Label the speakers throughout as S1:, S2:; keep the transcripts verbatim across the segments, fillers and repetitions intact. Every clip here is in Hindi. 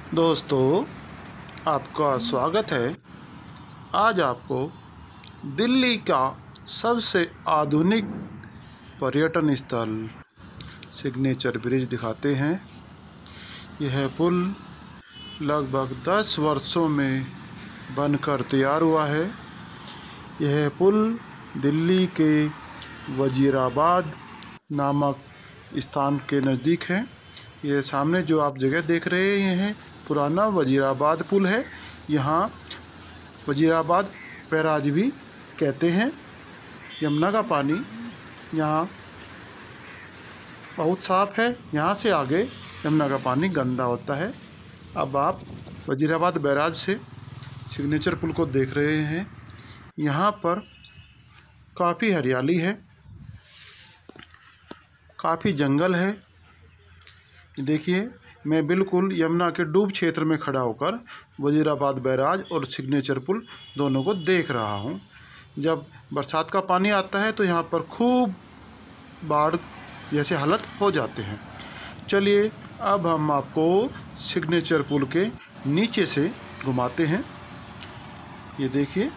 S1: दोस्तों, आपका स्वागत है। आज आपको दिल्ली का सबसे आधुनिक पर्यटन स्थल सिग्नेचर ब्रिज दिखाते हैं। यह पुल लगभग दस वर्षों में बनकर तैयार हुआ है। यह पुल दिल्ली के वजीराबाद नामक स्थान के नज़दीक है। ये सामने जो आप जगह देख रहे हैं पुराना वजीराबाद पुल है। यहाँ वजीराबाद बैराज भी कहते हैं। यमुना का पानी यहाँ बहुत साफ़ है। यहाँ से आगे यमुना का पानी गंदा होता है। अब आप वजीराबाद बैराज से सिग्नेचर पुल को देख रहे हैं। यहाँ पर काफ़ी हरियाली है, काफ़ी जंगल है। देखिए, मैं बिल्कुल यमुना के डूब क्षेत्र में खड़ा होकर वजीराबाद बैराज और सिग्नेचर पुल दोनों को देख रहा हूँ। जब बरसात का पानी आता है तो यहाँ पर खूब बाढ़ जैसे हालत हो जाते हैं। चलिए अब हम आपको सिग्नेचर पुल के नीचे से घुमाते हैं। ये देखिए,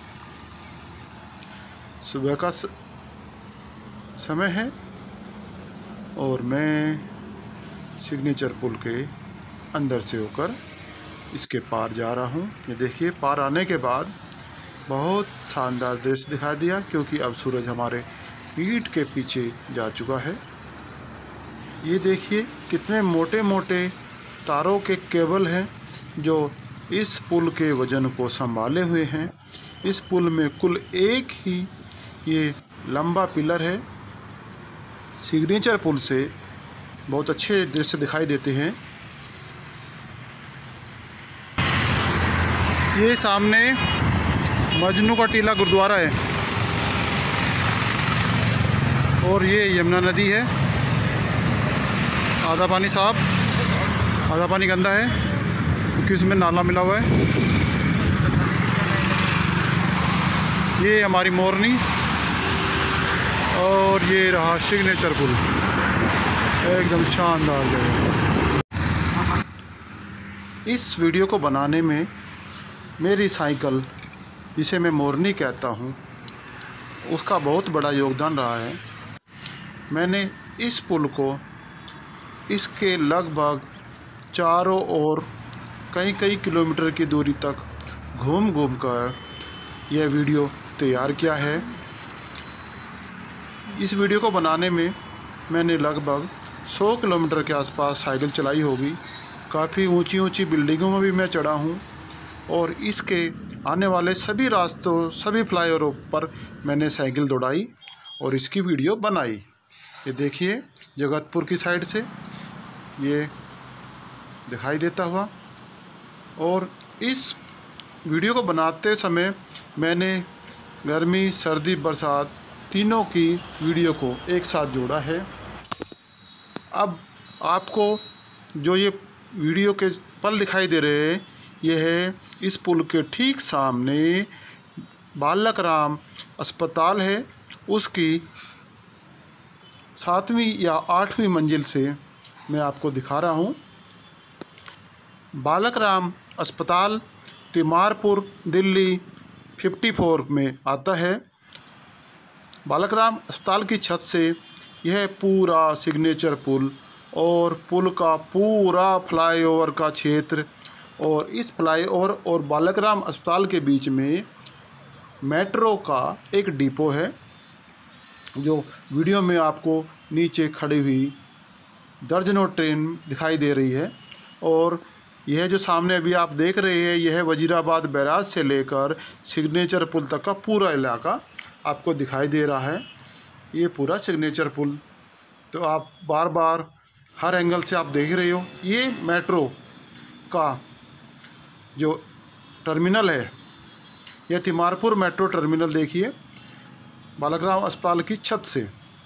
S1: सुबह का समय है और मैं सिग्नेचर पुल के अंदर से होकर इसके पार जा रहा हूँ। ये देखिए, पार आने के बाद बहुत शानदार दृश्य दिखा दिया, क्योंकि अब सूरज हमारे पीठ के पीछे जा चुका है। ये देखिए, कितने मोटे मोटे तारों के केबल हैं जो इस पुल के वजन को संभाले हुए हैं। इस पुल में कुल एक ही ये लंबा पिलर है। सिग्नेचर पुल से बहुत अच्छे दृश्य दिखाई देते हैं। ये सामने मजनू का टीला गुरुद्वारा है और ये यमुना नदी है। आधा पानी साफ, आधा पानी गंदा है, क्योंकि इसमें नाला मिला हुआ है। ये हमारी मोरनी और ये रहा सिग्नेचर पुल, एकदम शानदार जगह। इस वीडियो को बनाने में मेरी साइकिल, जिसे मैं मोरनी कहता हूँ, उसका बहुत बड़ा योगदान रहा है। मैंने इस पुल को इसके लगभग चारों ओर कई कई किलोमीटर की दूरी तक घूम घूम कर यह वीडियो तैयार किया है। इस वीडियो को बनाने में मैंने लगभग सौ किलोमीटर के आसपास साइकिल चलाई होगी। काफ़ी ऊंची ऊंची बिल्डिंगों में भी मैं चढ़ा हूं और इसके आने वाले सभी रास्तों, सभी फ्लाईओवरों पर मैंने साइकिल दौड़ाई और इसकी वीडियो बनाई। ये देखिए, जगतपुर की साइड से ये दिखाई देता हुआ। और इस वीडियो को बनाते समय मैंने गर्मी, सर्दी, बरसात तीनों की वीडियो को एक साथ जोड़ा है। अब आपको जो ये वीडियो के पल दिखाई दे रहे हैं, ये है इस पुल के ठीक सामने बालक राम अस्पताल है। उसकी सातवीं या आठवीं मंजिल से मैं आपको दिखा रहा हूँ। बालक राम अस्पताल तिमारपुर, दिल्ली चौवन में आता है। बालक राम अस्पताल की छत से यह पूरा सिग्नेचर पुल और पुल का पूरा फ्लाईओवर का क्षेत्र, और इस फ्लाईओवर और बालक राम अस्पताल के बीच में मेट्रो का एक डिपो है, जो वीडियो में आपको नीचे खड़ी हुई दर्जनों ट्रेन दिखाई दे रही है। और यह जो सामने अभी आप देख रहे हैं, यह वजीराबाद बैराज से लेकर सिग्नेचर पुल तक का पूरा इलाका आपको दिखाई दे रहा है। ये पूरा सिग्नेचर पुल तो आप बार बार हर एंगल से आप देख रहे हो। ये मेट्रो का जो टर्मिनल है, यह तिमारपुर मेट्रो टर्मिनल देखिए, बालक राम अस्पताल की छत से।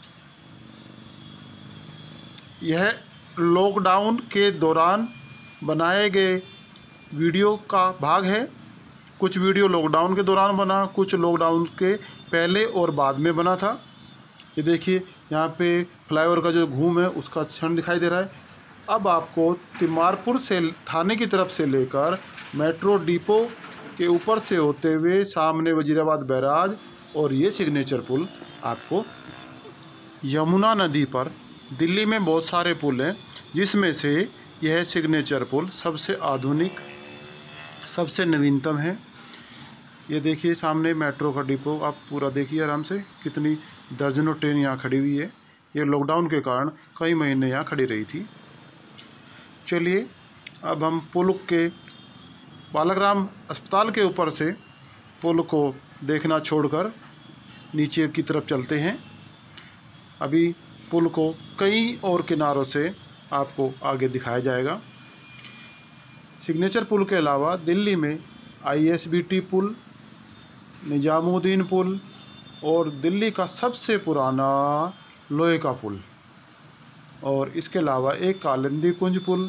S1: यह लॉकडाउन के दौरान बनाए गए वीडियो का भाग है। कुछ वीडियो लॉकडाउन के दौरान बना, कुछ लॉकडाउन के पहले और बाद में बना था। ये देखिए, यहाँ पे फ्लाईओवर का जो घूम है उसका क्षण दिखाई दे रहा है। अब आपको तिमारपुर से थाने की तरफ से लेकर मेट्रो डिपो के ऊपर से होते हुए सामने वजीराबाद बैराज और ये सिग्नेचर पुल आपको यमुना नदी पर। दिल्ली में बहुत सारे पुल हैं, जिसमें से यह सिग्नेचर पुल सबसे आधुनिक, सबसे नवीनतम है। ये देखिए सामने मेट्रो का डिपो, आप पूरा देखिए आराम से, कितनी दर्जनों ट्रेन यहाँ खड़ी हुई है। ये लॉकडाउन के कारण कई महीने यहाँ खड़ी रही थी। चलिए अब हम पुल के, बालकराम अस्पताल के ऊपर से पुल को देखना छोड़कर नीचे की तरफ चलते हैं। अभी पुल को कई और किनारों से आपको आगे दिखाया जाएगा। सिग्नेचर पुल के अलावा दिल्ली में आई एस बी टी पुल, निजामुद्दीन पुल और दिल्ली का सबसे पुराना लोहे का पुल, और इसके अलावा एक कालिंदी कुंज पुल,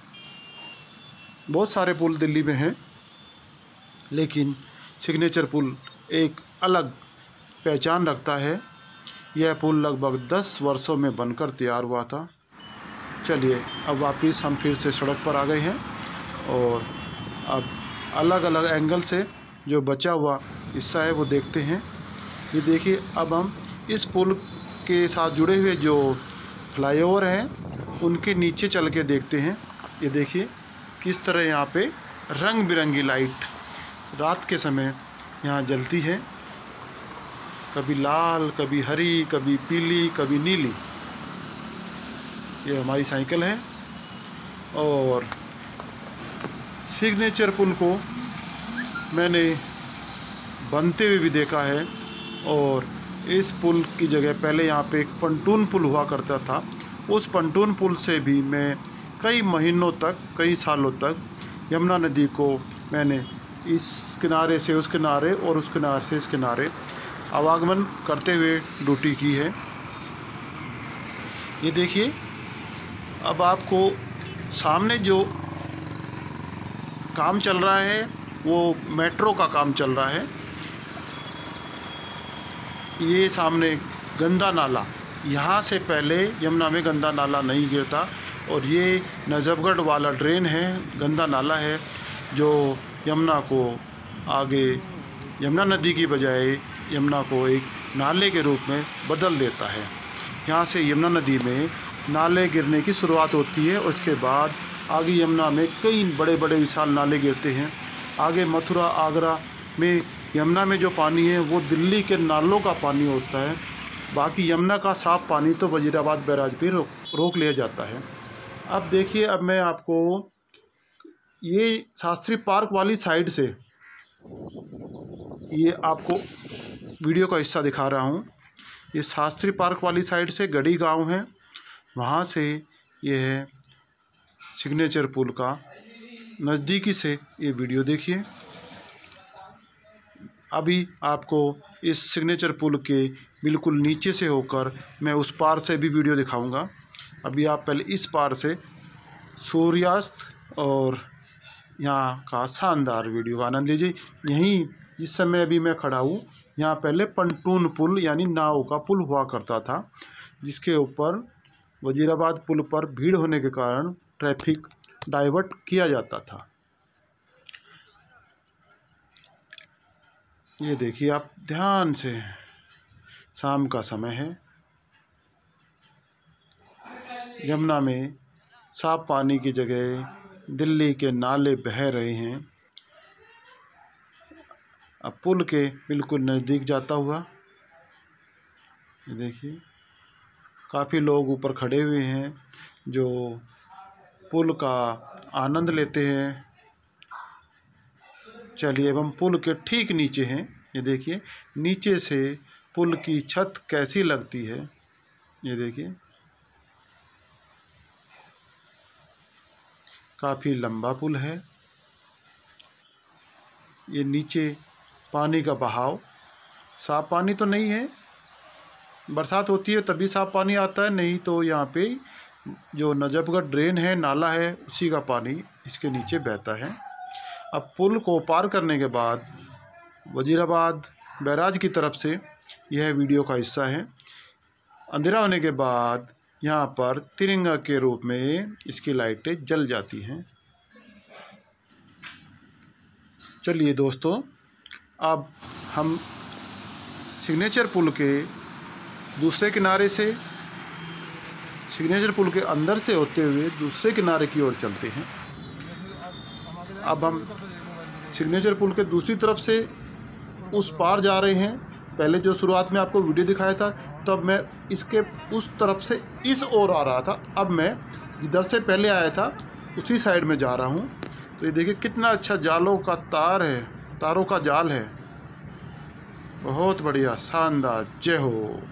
S1: बहुत सारे पुल दिल्ली में हैं, लेकिन सिग्नेचर पुल एक अलग पहचान रखता है। यह पुल लगभग दस वर्षों में बनकर तैयार हुआ था। चलिए अब वापस हम फिर से सड़क पर आ गए हैं और अब अलग अलग एंगल से जो बचा हुआ हिस्सा है वो देखते हैं। ये देखिए अब हम इस पुल के साथ जुड़े हुए जो फ्लाईओवर हैं उनके नीचे चल के देखते हैं। ये देखिए किस तरह यहाँ पे रंग बिरंगी लाइट रात के समय यहाँ जलती है, कभी लाल, कभी हरी, कभी पीली, कभी नीली। ये हमारी साइकिल है और सिग्नेचर पुल को मैंने बनते हुए भी देखा है। और इस पुल की जगह पहले यहाँ पे एक पंटून पुल हुआ करता था। उस पंटून पुल से भी मैं कई महीनों तक, कई सालों तक यमुना नदी को मैंने इस किनारे से उस किनारे और उस किनारे से इस किनारे आवागमन करते हुए ड्यूटी की है। ये देखिए अब आपको सामने जो काम चल रहा है वो मेट्रो का काम चल रहा है। ये सामने गंदा नाला, यहाँ से पहले यमुना में गंदा नाला नहीं गिरता, और ये नजफगढ़ वाला ड्रेन है, गंदा नाला है जो यमुना को आगे, यमुना नदी की बजाय यमुना को एक नाले के रूप में बदल देता है। यहाँ से यमुना नदी में नाले गिरने की शुरुआत होती है और उसके बाद आगे यमुना में कई बड़े बड़े विशाल नाले गिरते हैं। आगे मथुरा, आगरा में यमुना में जो पानी है वो दिल्ली के नालों का पानी होता है। बाकी यमुना का साफ़ पानी तो वजीराबाद बैराज पे रोक रोक लिया जाता है। अब देखिए अब मैं आपको ये शास्त्री पार्क वाली साइड से ये आपको वीडियो का हिस्सा दिखा रहा हूँ। ये शास्त्री पार्क वाली साइड से गढ़ी गांव है, वहाँ से ये है सिग्नेचर पुल का नज़दीकी से ये वीडियो देखिए। अभी आपको इस सिग्नेचर पुल के बिल्कुल नीचे से होकर मैं उस पार से भी वीडियो दिखाऊंगा। अभी आप पहले इस पार से सूर्यास्त और यहाँ का शानदार वीडियो का आनंद लीजिए। यहीं जिस समय अभी मैं खड़ा हूँ, यहाँ पहले पंटून पुल यानी नाव का पुल हुआ करता था, जिसके ऊपर वजीराबाद पुल पर भीड़ होने के कारण ट्रैफिक डाइवर्ट किया जाता था। ये देखिए आप ध्यान से, शाम का समय है, यमुना में साफ पानी की जगह दिल्ली के नाले बह रहे हैं। अब पुल के बिल्कुल नज़दीक जाता हुआ ये देखिए काफ़ी लोग ऊपर खड़े हुए हैं जो पुल का आनंद लेते हैं। चलिए अब हम पुल के ठीक नीचे हैं। ये देखिए नीचे से पुल की छत कैसी लगती है। ये देखिए काफ़ी लंबा पुल है। ये नीचे पानी का बहाव, साफ पानी तो नहीं है, बरसात होती है तभी साफ पानी आता है, नहीं तो यहाँ पे जो नजफगढ़ ड्रेन है, नाला है, उसी का पानी इसके नीचे बहता है। अब पुल को पार करने के बाद वजीराबाद बैराज की तरफ से यह वीडियो का हिस्सा है। अंधेरा होने के बाद यहाँ पर तिरंगा के रूप में इसकी लाइटें जल जाती हैं। चलिए दोस्तों, अब हम सिग्नेचर पुल के दूसरे किनारे से, सिग्नेचर पुल के अंदर से होते हुए दूसरे किनारे की ओर चलते हैं। अब हम सिग्नेचर पुल के दूसरी तरफ से उस पार जा रहे हैं। पहले जो शुरुआत में आपको वीडियो दिखाया था तब मैं इसके उस तरफ से इस ओर आ रहा था, अब मैं जिधर से पहले आया था उसी साइड में जा रहा हूँ। तो ये देखिए कितना अच्छा जालों का तार है, तारों का जाल है। बहुत बढ़िया, शानदार। जय हो।